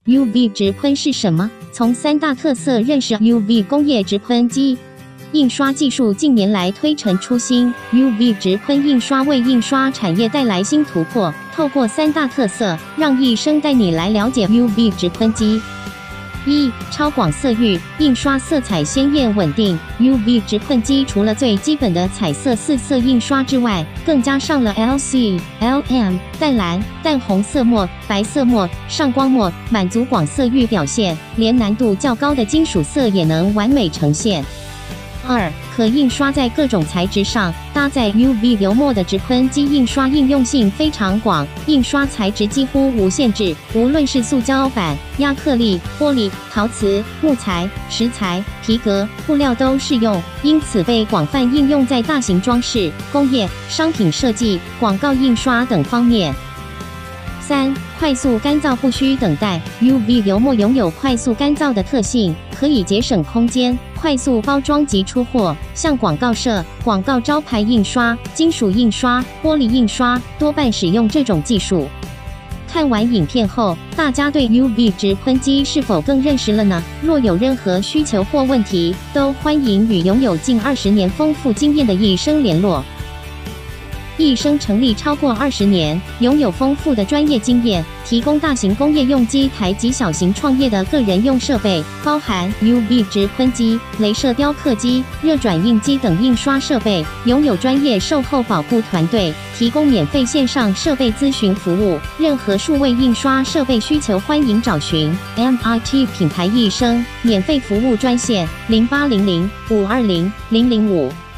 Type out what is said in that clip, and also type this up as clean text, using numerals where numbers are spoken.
UV 直喷是什么？从3大特色认识 UV 工业直喷机。印刷技术近年来推陈出新 ，UV 直喷印刷为印刷产业带来新突破。透过3大特色，让医生带你来了解 UV 直喷机。1、超广色域，印刷色彩鲜艳稳定。UV 直喷机除了最基本的彩色4色印刷之外，更加上了 LC、LM、淡蓝、淡红色墨、白色墨、上光墨，满足广色域表现，连难度较高的金属色也能完美呈现。2、可印刷在各种材质上，搭载 UV 油墨的直喷机印刷应用性非常广，印刷材质几乎无限制，无论是塑胶板、亚克力、玻璃、陶瓷、木材、石材、皮革、布料都适用，因此被广泛应用在大型装饰、工业、商品设计、广告印刷等方面。3、快速干燥，不需等待。UV 油墨拥有快速干燥的特性，可以节省空间，快速包装及出货。像广告社、广告招牌印刷、金属印刷、玻璃印刷，多半使用这种技术。看完影片后，大家对 UV 直喷机是否更认识了呢？若有任何需求或问题，都欢迎与拥有近20年丰富经验的医生联络。一生成立超过20年，拥有丰富的专业经验，提供大型工业用机台及小型创业的个人用设备，包含 UV 直喷机、雷射雕刻机、热转印机等印刷设备，拥有专业售后保护团队，提供免费线上设备咨询服务。任何数位印刷设备需求，欢迎找寻 MIT 品牌医生，免费服务专线：0800-520-005。